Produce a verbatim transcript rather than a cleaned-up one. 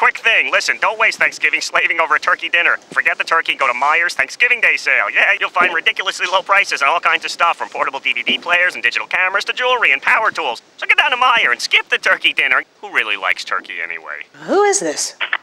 quick thing. Listen, don't waste Thanksgiving slaving over a turkey dinner. Forget the turkey, go to Meijer's Thanksgiving Day sale. Yeah, you'll find ridiculously low prices on all kinds of stuff, from portable D V D players and digital cameras to jewelry and power tools. So get down to Meijer and skip the turkey dinner. Who really likes turkey anyway? Who is this?